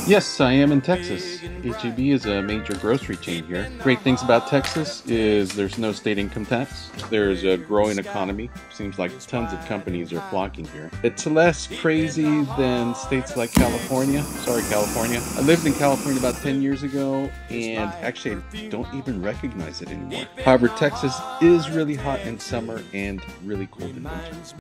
Yes, I am in Texas. HEB is a major grocery chain here. Great things about Texas is there's no state income tax. There's a growing economy. Seems like tons of companies are flocking here. It's less crazy than states like California. Sorry, California. I lived in California about 10 years ago, and actually I don't even recognize it anymore. However, Texas is really hot in summer and really cold in winter.